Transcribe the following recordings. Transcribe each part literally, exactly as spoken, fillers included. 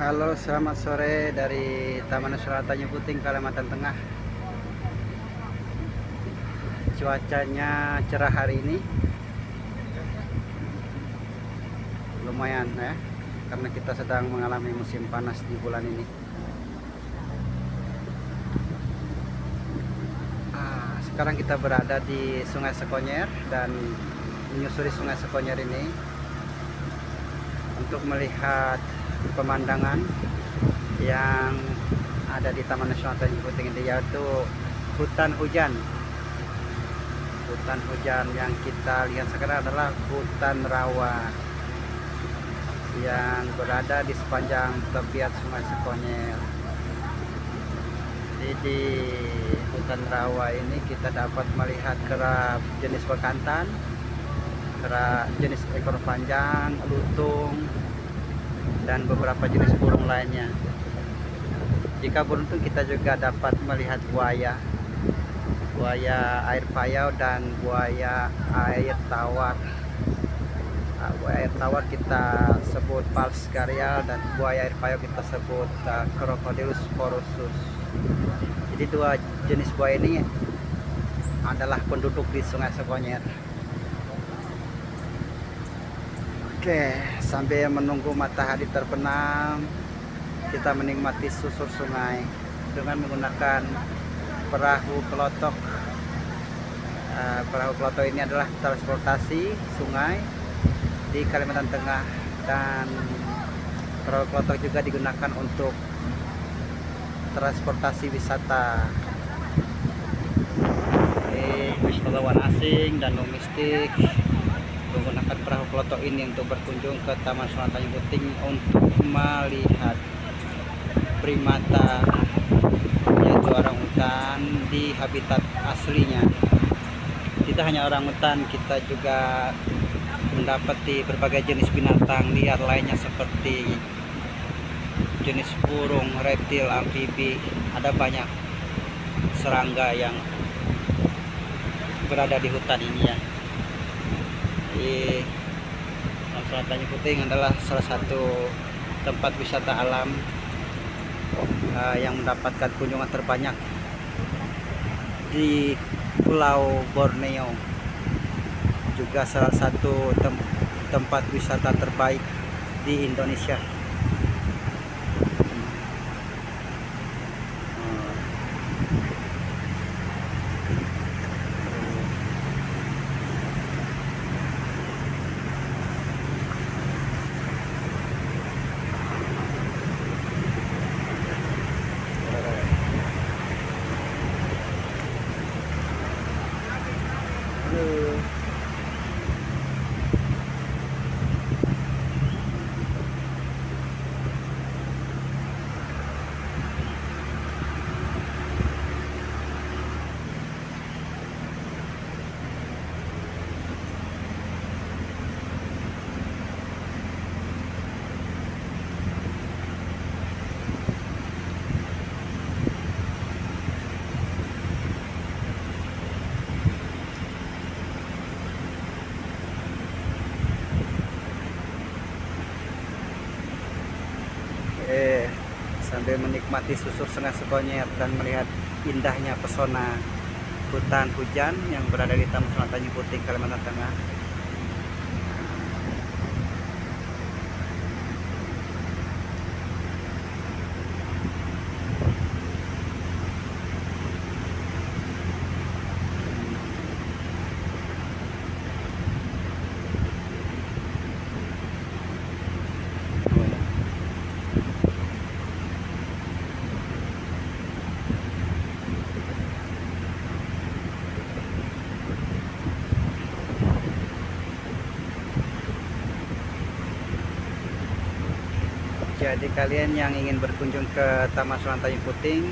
Halo, selamat sore dari Taman Nasional Tanjung Puting, Kalimantan Tengah. Cuacanya cerah hari ini, lumayan ya, karena kita sedang mengalami musim panas di bulan ini. Ah, sekarang kita berada di Sungai Sekonyer dan menyusuri Sungai Sekonyer ini untuk melihat pemandangan yang ada di Taman Nasional Tanjung Puting ini, yaitu hutan hujan. Hutan hujan yang kita lihat sekarang adalah hutan rawa yang berada di sepanjang tepian Sungai Sekonyer. Jadi di hutan rawa ini kita dapat melihat kera jenis bekantan, kera jenis ekor panjang, lutung, dan beberapa jenis burung lainnya. Jika beruntung kita juga dapat melihat buaya, buaya air payau dan buaya air tawar. Nah, buaya air tawar kita sebut Pals gharial dan buaya air payau kita sebut uh, Crocodylus porosus. Jadi dua jenis buaya ini adalah penduduk di Sungai Sekonyer. Oke, sambil menunggu matahari terbenam, kita menikmati susur sungai dengan menggunakan perahu kelotok. Uh, perahu kelotok ini adalah transportasi sungai di Kalimantan Tengah, dan perahu kelotok juga digunakan untuk transportasi wisata. Oke, wisatawan asing dan domestik menggunakan perahu kelotok ini untuk berkunjung ke Taman Nasional Tanjung Puting untuk melihat primata, yaitu orangutan di habitat aslinya. Tidak hanya orangutan, kita juga mendapati berbagai jenis binatang liar lainnya seperti jenis burung, reptil, amfibi. Ada banyak serangga yang berada di hutan ini ya. Di Nasional Tanjung Puting adalah salah satu tempat wisata alam uh, yang mendapatkan kunjungan terbanyak di Pulau Borneo, juga salah satu tem tempat wisata terbaik di Indonesia. Eh, sambil menikmati susur Sungai Sekonyer dan melihat indahnya pesona hutan hujan yang berada di Taman Nasional Tanjung Puting, Kalimantan Tengah. Jadi kalian yang ingin berkunjung ke Taman Nasional Tanjung Puting,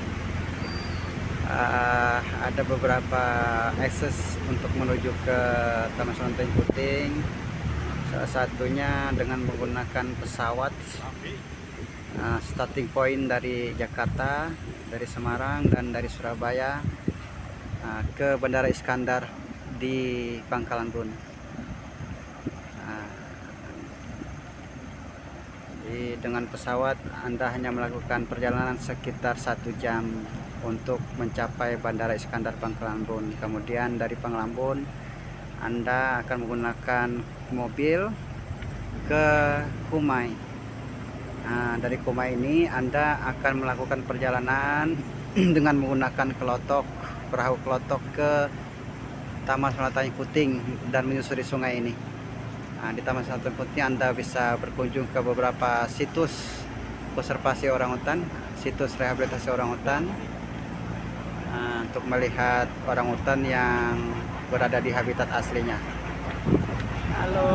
uh, ada beberapa akses untuk menuju ke Taman Nasional Tanjung Puting. Salah satunya dengan menggunakan pesawat, uh, starting point dari Jakarta, dari Semarang, dan dari Surabaya uh, ke Bandara Iskandar di Pangkalan Bun. Nah, dengan pesawat Anda hanya melakukan perjalanan sekitar satu jam untuk mencapai Bandara Iskandar Pangkalambun. Kemudian dari Pangkalambun Anda akan menggunakan mobil ke Kumai. Nah, dari Kumai ini Anda akan melakukan perjalanan dengan menggunakan kelotok, perahu kelotok ke Taman Selatan Kuting dan menyusuri sungai ini. Nah, di Taman Selatan Kuting Anda bisa berkunjung ke beberapa situs konservasi orangutan, situs rehabilitasi orangutan, nah, untuk melihat orangutan yang berada di habitat aslinya. Halo.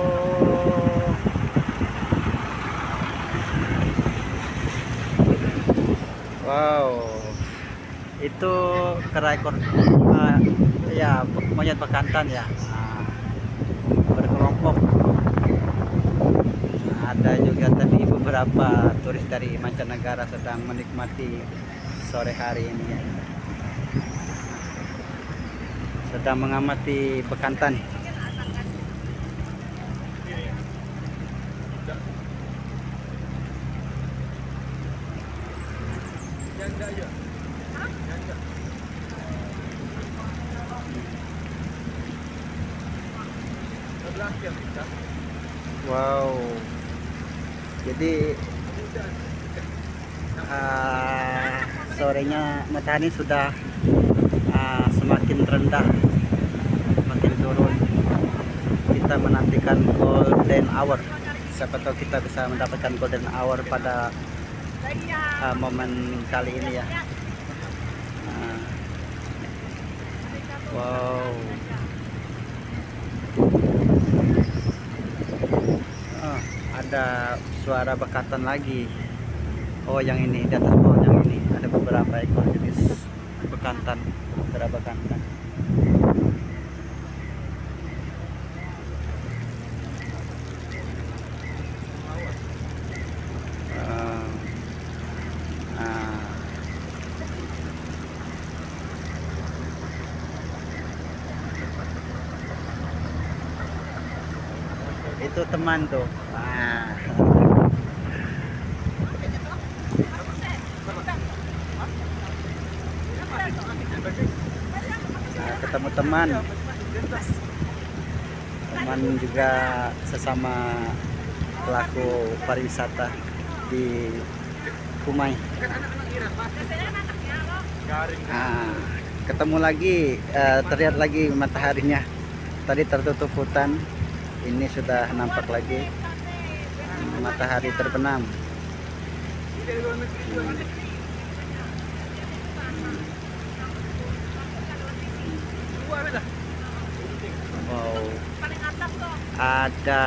Wow, itu kera ekor uh, ya monyet bekantan ya, uh, berkelompok. Nah, ada juga tadi beberapa turis dari mancanegara sedang menikmati sore hari ini ya. Sedang mengamati bekantan. Wow, jadi uh, sorenya matahari sudah uh, semakin rendah, semakin turun. Kita menantikan golden hour. Siapa tahu kita bisa mendapatkan golden hour pada uh, momen kali ini ya. Uh, wow. Oh, ada suara bekantan lagi. Oh, yang ini di atas pohon yang ini ada beberapa ekor jenis bekantan, beberapa bekantan. Uh, uh, itu teman tuh. Nah. Nah, ketemu teman, teman juga sesama pelaku pariwisata di Kumai. Nah, ketemu lagi, uh, terlihat lagi mataharinya. Tadi tertutup hutan. Ini sudah nampak lagi matahari terbenam. Hmm. Wow, ada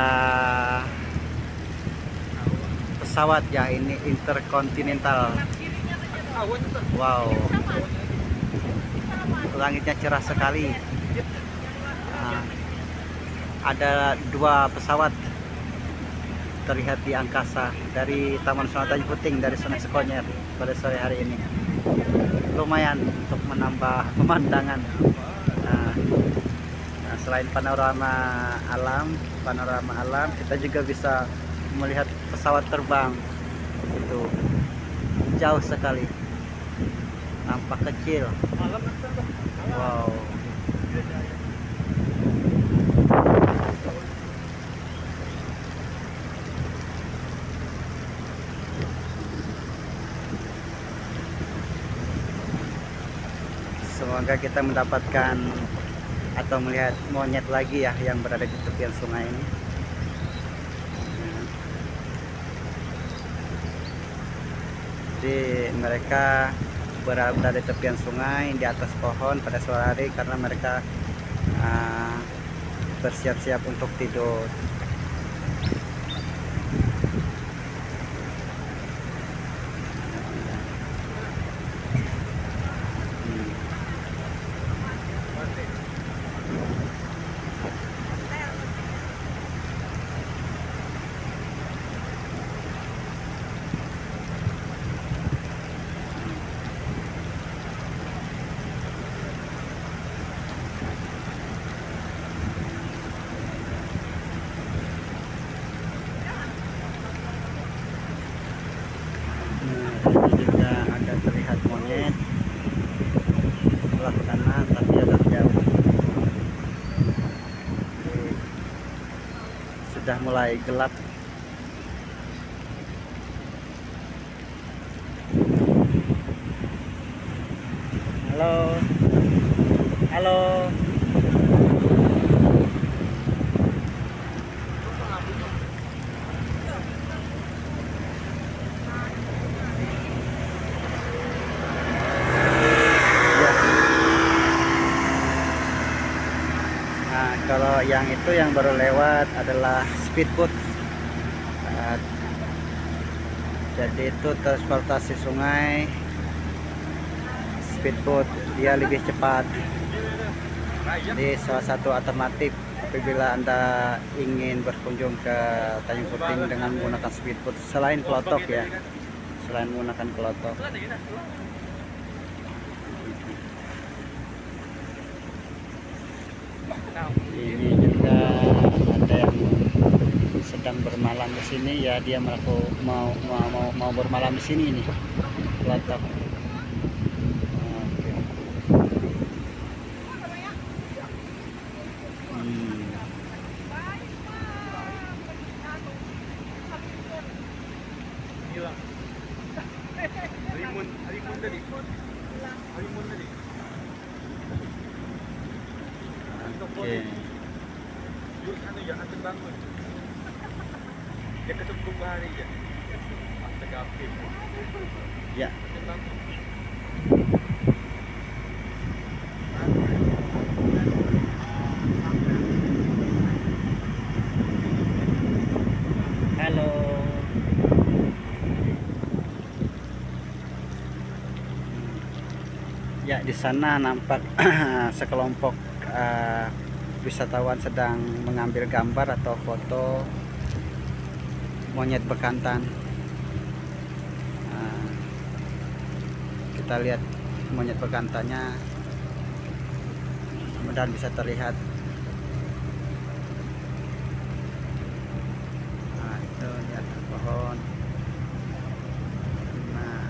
pesawat ya, ini interkontinental. Wow, langitnya cerah sekali. Nah, ada dua pesawat terlihat di angkasa dari Taman Selatan Kuting, dari Sungai Sekonyer pada sore hari ini. Lumayan untuk menambah pemandangan. Nah, nah, selain panorama alam, panorama alam, kita juga bisa melihat pesawat terbang. Itu jauh sekali, nampak kecil. Wow. Semoga kita mendapatkan atau melihat monyet lagi ya yang berada di tepian sungai ini. Jadi mereka berada di tepian sungai di atas pohon pada sore hari karena mereka uh, bersiap-siap untuk tidur. sudah mulai gelap. Halo, halo. Nah, kalau yang itu yang baru lewat adalah speedboat. Nah, jadi itu transportasi sungai speedboat, dia lebih cepat. Jadi salah satu alternatif apabila Anda ingin berkunjung ke Tanjung Puting dengan menggunakan speedboat selain kelotok ya, selain menggunakan kelotok. Ini juga ada yang sedang bermalam di sini ya, dia melakukan mau mau mau, mau bermalam di sini nih, kelotok. Oke. Hmm. Harimun, harimun tadi. Harimun tadi. Oke. Jurus anu ya, anten bangun. Dia ketemu hari ya. Astagfir. Ya. Anten bangun. Halo. Ya, di sana nampak sekelompok uh, wisatawan sedang mengambil gambar atau foto monyet bekantan. Uh, kita lihat monyet bekantannya, mudah-mudahan bisa terlihat. Nah, itu lihat pohon. Nah,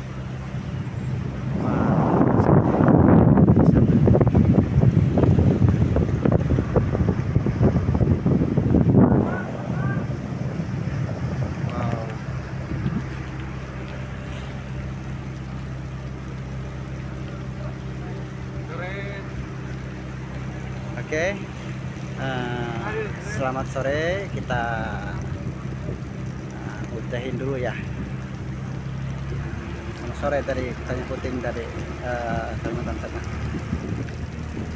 Oke, uh, selamat sore. Kita uh, udahin dulu ya. Selamat sore dari Tanjung Puting dari uh, Kalimantan Tengah.